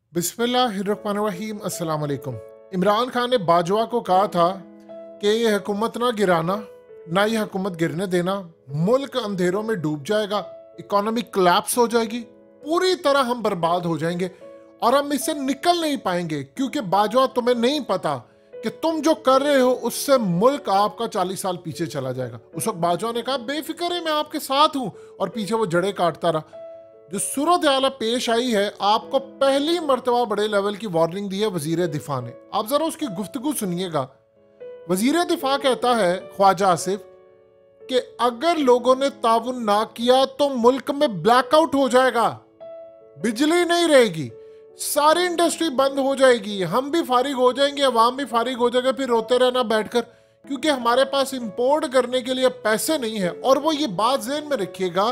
बिस्मिल्लाहिर्रहमानिर्रहीम अस्सलाम वालेकुम। इमरान खान ने बाजवा को कहा था कि ये हुकूमत ना गिराना, ना ये हुकूमत गिरने देना, मुल्क अंधेरों में डूब जाएगा, इकोनॉमी कोलैप्स हो जाएगी, पूरी तरह हम बर्बाद हो जाएंगे और हम इससे निकल नहीं पाएंगे। क्योंकि बाजवा, तुम्हें नहीं पता कि तुम जो कर रहे हो उससे मुल्क आपका 40 साल पीछे चला जाएगा। उस वक्त बाजवा ने कहा बेफिक्र है, मैं आपके साथ हूं, और पीछे वो जड़े काटता रहा। जो सूरत हाल पेश आई है, आपको पहली मर्तबा बड़े लेवल की वार्निंग दी है वजीर दिफा ने। आप जरा उसकी गुफ्तगू सुनिएगा। वजीर दिफा कहता है, ख्वाजा आसिफ, कि अगर लोगों ने ताउन ना किया तो मुल्क में ब्लैकआउट हो जाएगा, बिजली नहीं रहेगी, सारी इंडस्ट्री बंद हो जाएगी, हम भी फारिग हो जाएंगे, अवाम भी फारिग हो जाएगा, फिर रोते रहना बैठकर, क्योंकि हमारे पास इंपोर्ट करने के लिए पैसे नहीं है। और वो ये बात ज़हन में रखिएगा,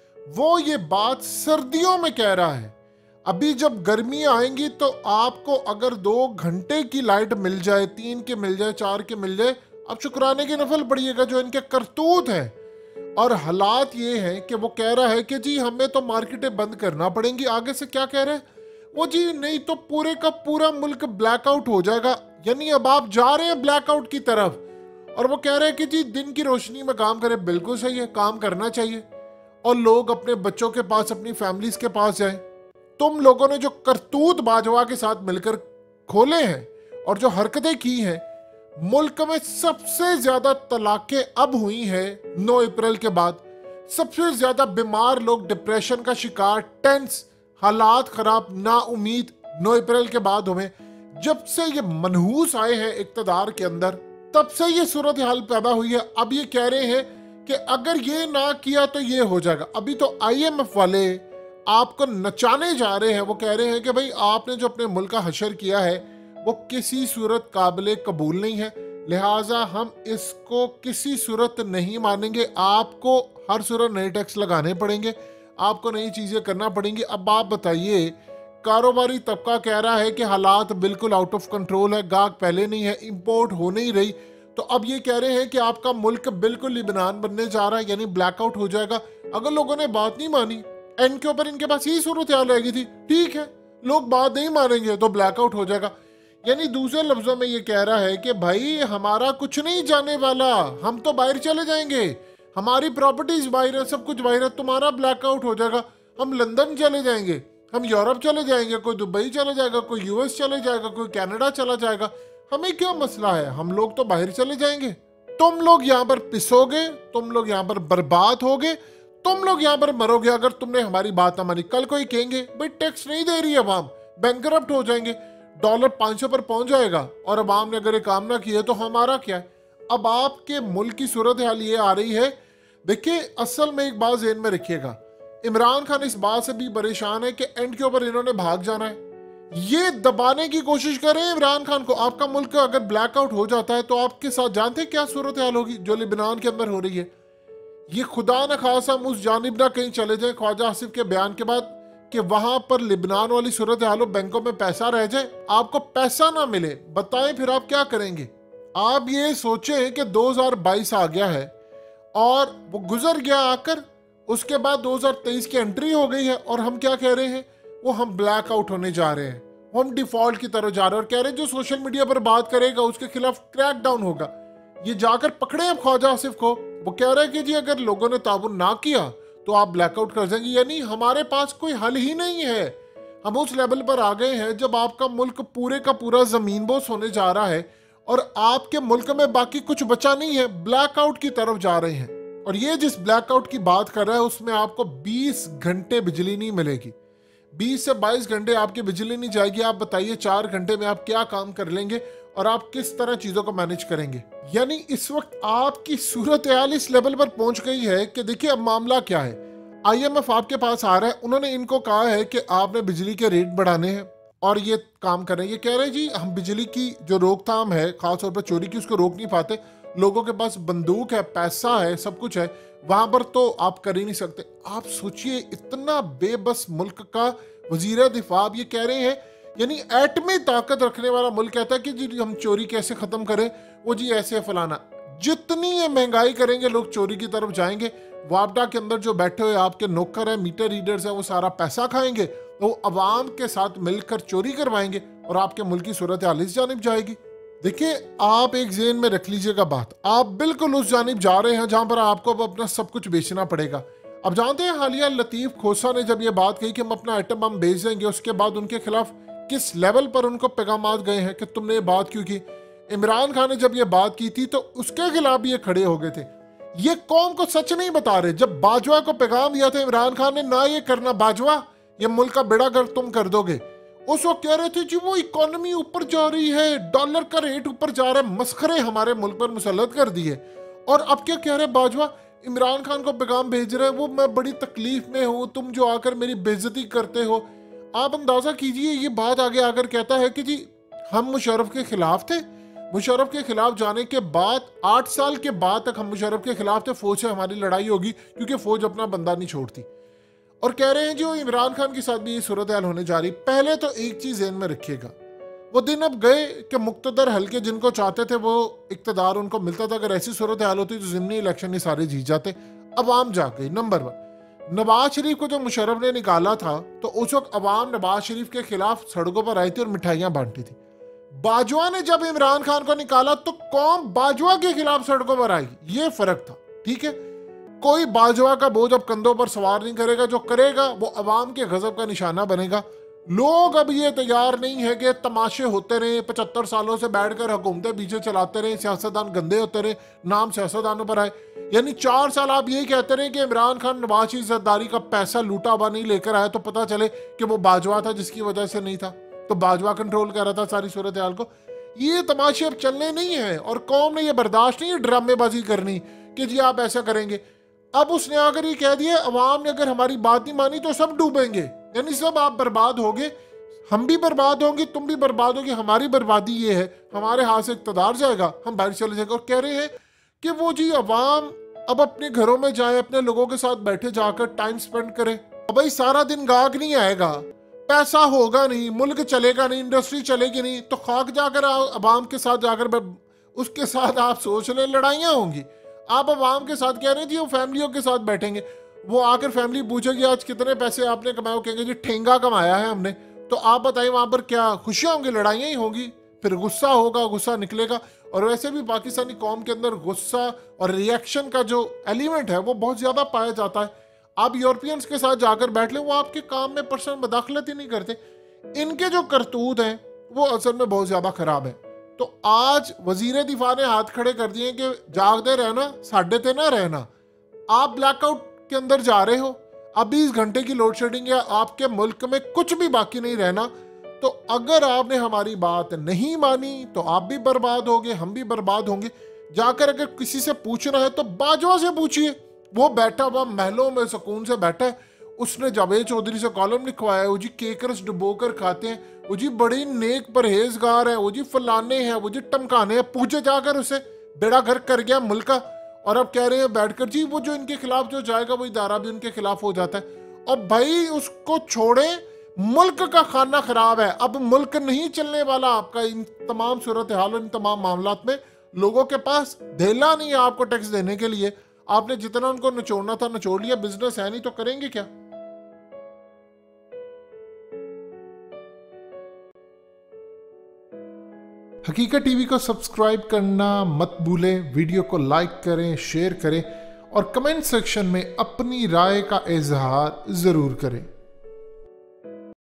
वो ये बात सर्दियों में कह रहा है। अभी जब गर्मियां आएंगी तो आपको अगर 2 घंटे की लाइट मिल जाए, 3 की मिल जाए, 4 की मिल जाए, आप शुक्राने की नफल पड़िएगा जो इनके करतूत है। और हालात ये हैं कि वो कह रहा है कि जी हमें तो मार्केटें बंद करना पड़ेंगी। आगे से क्या कह रहे हैं वो, जी नहीं तो पूरे का पूरा मुल्क ब्लैकआउट हो जाएगा। यानी अब आप जा रहे हैं ब्लैकआउट की तरफ, और वो कह रहे हैं कि जी दिन की रोशनी में काम करें। बिल्कुल सही है, काम करना चाहिए, और लोग अपने बच्चों के पास, अपनी फैमिलीज के पास जाएं। तुम लोगों ने जो करतूत बाजवा के साथ मिलकर खोले हैं और जो हरकतें की हैं, मुल्क में सबसे ज्यादा तलाकें अब हुई हैं 9 अप्रैल के बाद। सबसे ज्यादा बीमार लोग, डिप्रेशन का शिकार, टेंस, हालात खराब, नाउमीद 9 अप्रैल के बाद हुए। जब से ये मनहूस आए हैं इक्तदार के अंदर, तब से ये सूरत हाल पैदा हुई है। अब ये कह रहे हैं कि अगर ये ना किया तो ये हो जाएगा। अभी तो IMF वाले आपको नचाने जा रहे हैं। वो कह रहे हैं कि भाई आपने जो अपने मुल्क का हशर किया है वो किसी सूरत काबिल कबूल नहीं है, लिहाजा हम इसको किसी सूरत नहीं मानेंगे। आपको हर सूरत नए टैक्स लगाने पड़ेंगे, आपको नई चीज़ें करना पड़ेंगी। अब आप बताइए, कारोबारी तबका कह रहा है कि हालात बिल्कुल आउट ऑफ कंट्रोल है, गाहक पहले नहीं है, इंपोर्ट हो नहीं रही, तो अब ये कह रहे हैं कि आपका मुल्क बिल्कुल लिबनान बनने जा रहा है, यानी ब्लैकआउट हो जाएगा। अगर लोगों ने बात नहीं मानी, एंड के ऊपर इनके पास यही सूरत हाल रहेगी थी, ठीक है, लोग बात नहीं मानेंगे तो ब्लैकआउट हो जाएगा। यानी दूसरे लफ्जों में ये कह रहा है कि भाई हमारा कुछ नहीं जाने वाला, हम तो बाहर चले जाएंगे, हमारी प्रॉपर्टीज बाहर है, सब कुछ बाहर है, तुम्हारा ब्लैकआउट हो जाएगा, हम लंदन चले जाएंगे, हम यूरोप चले जाएंगे, कोई दुबई चले जाएगा, कोई US चले जाएगा, कोई कनाडा चला जाएगा, हमें क्या मसला है, हम लोग तो बाहर चले जाएंगे। तुम लोग यहाँ पर पिसोगे, तुम लोग यहाँ पर बर्बाद होगे, तुम लोग यहाँ पर मरोगे अगर तुमने हमारी बात ना मानी। कल कोई कहेंगे भाई टैक्स नहीं दे रही है अवाम, बैंकरप्ट हो जाएंगे, डॉलर 500 पर पहुंच जाएगा, और अवाम ने अगर ये काम ना किया तो हमारा क्या है। अब आपके मुल्क की सूरत हाल ये आ रही है। देखिए, असल में एक बात ज़हन में रखिएगा, इमरान खान इस बात से भी परेशान है कि एंड के ऊपर इन्होंने भाग जाना है। ये दबाने की कोशिश कर रहे हैं इमरान खान को। आपका मुल्क अगर ब्लैकआउट हो जाता है तो आपके साथ जानते हैं क्या सूरत हाल होगी, जो लिबनान के अंदर हो रही है। ये खुदा न खासा हम उस जानिब ना कहीं चले जाए ख्वाजा आसिफ के बयान के बाद, कि वहां पर लिबनान वाली सूरत हाल हो, बैंकों में पैसा रह जाए, आपको पैसा ना मिले, बताएं फिर आप क्या करेंगे। आप ये सोचें कि 2022 आ गया है और वो गुजर गया आकर, उसके बाद 2023 की एंट्री हो गई है, और हम क्या कह रहे हैं, वो हम ब्लैक आउट होने जा रहे हैं, हम डिफॉल्ट की तरफ जा रहे हैं, और कह रहे हैं जो सोशल मीडिया पर बात करेगा उसके खिलाफ क्रैक डाउन होगा। ये जाकर पकड़े अब ख्वाजा आसिफ को। वो कह रहे हैं कि जी अगर लोगों ने ताबुन ना किया तो आप ब्लैकआउट कर देंगे। यानी हमारे पास कोई हल ही नहीं है। हम उस लेवल पर आ गए हैं जब आपका मुल्क पूरे का पूरा जमीन बोस होने जा रहा है और आपके मुल्क में बाकी कुछ बचा नहीं है, ब्लैकआउट की तरफ जा रहे हैं। और ये जिस ब्लैकआउट की बात कर रहा है उसमें आपको 20 घंटे बिजली नहीं मिलेगी, 20 से 22 घंटे आपकी बिजली नहीं जाएगी। आप बताइए 4 घंटे में आप क्या काम कर लेंगे और आप किस तरह चीजों को मैनेज करेंगे। यानी इस वक्त आपकी सूरत हाल इस लेवल पर पहुंच गई है कि देखिए अब मामला क्या है। IMF आपके पास आ रहा है, उन्होंने इनको कहा है कि आपने बिजली के रेट बढ़ाने हैं और ये काम कर रहे हैं। ये कह रहे हैं जी हम बिजली की जो रोकथाम है, खासतौर पर चोरी की, उसको रोक नहीं पाते, लोगों के पास बंदूक है, पैसा है, सब कुछ है, वहां पर तो आप कर ही नहीं सकते। आप सोचिए, इतना बेबस मुल्क का वजीर दिफा ये कह रहे हैं, यानी एटमी ताकत रखने वाला मुल्क कहता है कि जी हम चोरी कैसे खत्म करें, वो जी ऐसे फलाना। जितनी ये महंगाई करेंगे लोग चोरी की तरफ जाएंगे। वापडा के अंदर जो बैठे हुए आपके नौकर है, मीटर रीडर्स है, वो सारा पैसा खाएंगे, तो वो अवाम के साथ मिलकर चोरी करवाएंगे और आपके मुल्क की सूरत हाल इस जानिब जाएगी। देखिए, आप एक जेन में रख लीजिएगा बात, आप बिल्कुल उस जानिब जा रहे हैं जहां पर आपको अब अपना सब कुछ बेचना पड़ेगा। अब जानते हैं हालिया लतीफ खोसा ने जब ये बात कही कि हम अपना आइटम बम बेच देंगे, उसके बाद उनके खिलाफ किस लेवल पर उनको पैगाम गए हैं कि तुमने ये बात क्यों की। इमरान खान ने जब ये बात की थी तो उसके खिलाफ भी ये खड़े हो गए थे। ये कौम को सच नहीं बता रहे। जब बाजवा को पैगाम दिया था इमरान खान ने, ना ये करना बाजवा, ये मुल्क का बेड़ा गर्क तुम कर दोगे, उस वक्त कह रहे थे जी वो इकोनॉमी ऊपर जा रही है, डॉलर का रेट ऊपर जा रहा है, मस्खरे हमारे मुल्क पर मुसल्लत कर दिए। और अब क्या कह रहे बाजवा, इमरान खान को पैगाम भेज रहे हैं, वो मैं बड़ी तकलीफ में हूं, तुम जो आकर मेरी बेइज्जती करते हो। आप अंदाजा कीजिए, ये बात आगे आकर कहता है कि जी हम मुशर्रफ के खिलाफ थे। मुशर्रफ के खिलाफ जाने के बाद 8 साल के बाद तक हम मुशर्रफ के खिलाफ थे, फौज से हमारी लड़ाई होगी क्योंकि फौज अपना बंदा नहीं छोड़ती। और कह रहे हैं जो इमरान खान के साथ भी ये सूरत हाल होने जा रही। पहले तो एक चीज ध्यान में रखिएगा, वो दिन अब गए कि मुक्तदर हल्के जिनको चाहते थे वो इक्तदार उनको मिलता था। अगर ऐसी सूरत हाल होती तो ज़िमनी इलेक्शन ही सारे जीत जाते। अवाम जा गई। नंबर 1, नवाज शरीफ को जो मुशर्रफ ने निकाला था तो उस वक्त अवाम नवाज शरीफ के खिलाफ सड़कों पर आई थी और मिठाइयां बांटी थी। बाजवा ने जब इमरान खान को निकाला तो कौम बाजवा के खिलाफ सड़कों पर आई। ये फर्क था, ठीक है। कोई बाजवा का बोझ अब कंधों पर सवार नहीं करेगा, जो करेगा वो अवाम के गजब का निशाना बनेगा। लोग अब ये तैयार नहीं है कि तमाशे होते रहे, 75 सालों से बैठकर हुकूमतें पीछे चलाते रहे, सियासतदान गंदे होते रहे, नाम सियासतदानों पर आए। यानी 4 साल आप यही कहते रहे कि इमरान खान नवाज शरीफ जरदारी का पैसा लूटा हुआ नहीं लेकर आया, तो पता चले कि वो बाजवा था जिसकी वजह से नहीं था, तो बाजवा कंट्रोल कर रहा था सारी सूरत हाल को। ये तमाशे अब चलने नहीं है और कौम ने ये बर्दाश्त नहीं है ड्रामेबाजी करनी कि जी आप ऐसा करेंगे। अब उसने अगर ये कह दिया अवाम ने अगर हमारी बात नहीं मानी तो सब डूबेंगे, यानी सब आप बर्बाद होगे, हम भी बर्बाद होंगे, तुम भी बर्बाद होगे। हमारी बर्बादी ये है, हमारे हाथ से इक़्तिदार जाएगा, हम बाहर चले जाएंगे। और कह रहे हैं कि वो जी अवाम अब अपने घरों में जाए, अपने लोगों के साथ बैठे जाकर टाइम स्पेंड करे। अब भाई सारा दिन गाहक नहीं आएगा, पैसा होगा नहीं, मुल्क चलेगा नहीं, इंडस्ट्री चलेगी नहीं, तो खाक जाकर अवाम के साथ जाकर उसके साथ आप सोच लें लड़ाइयाँ होंगी। आप अवाम के साथ कह रहे हैं जी वो फैमिलियों के साथ बैठेंगे, वो आकर फैमिली पूछेगी आज कितने पैसे आपने कमाए, कहेंगे जी ठेंगा कमाया है हमने। तो आप बताइए वहां पर क्या खुशियां होंगी? लड़ाइयां ही होंगी, फिर गुस्सा होगा, गुस्सा निकलेगा। और वैसे भी पाकिस्तानी कौम के अंदर गुस्सा और रिएक्शन का जो एलिमेंट है वो बहुत ज्यादा पाया जाता है। आप यूरोपियंस के साथ जाकर बैठ ले, वो आपके काम में पर्सनल मदाखलत ही नहीं करते। इनके जो करतूत हैं वो असल में बहुत ज्यादा खराब है। तो आज वजीर दिफा ने हाथ खड़े कर दिए कि जागते रहना, साढ़े ते ना रहना। आप ब्लैकआउट के अंदर जा रहे हो, अब 20 घंटे की लोड शेडिंग है, आपके मुल्क में कुछ भी बाकी नहीं रहना। तो अगर आपने हमारी बात नहीं मानी तो आप भी बर्बाद होंगे, हम भी बर्बाद होंगे। जाकर अगर किसी से पूछना है तो बाजवा से पूछिए, वो बैठा हुआ महलों में सुकून से बैठा है, उसने जावेद चौधरी से कॉलम लिखवाया, वो जी केकरस डुबो कर खाते हैं, वो जी बड़ी नेक परहेजगार है, वो जी फलाने हैं, वो जी टमकाने हैं। पूछे जाकर उसे, बेड़ा घर कर गया मुल्क का। और अब कह रहे हैं बैठकर जी वो जो इनके खिलाफ जो जाएगा वो इदारा भी उनके खिलाफ हो जाता है। और भाई उसको छोड़े, मुल्क का खाना खराब है, अब मुल्क नहीं चलने वाला आपका। इन तमाम सूरत हाल और इन तमाम मामलात में लोगों के पास धेला नहीं है आपको टैक्स देने के लिए। आपने जितना उनको निचोड़ना था निचोड़ लिया, बिजनेस है नहीं तो करेंगे क्या? हकीकत टीवी को सब्सक्राइब करना मत भूलें, वीडियो को लाइक करें, शेयर करें और कमेंट सेक्शन में अपनी राय का इजहार जरूर करें।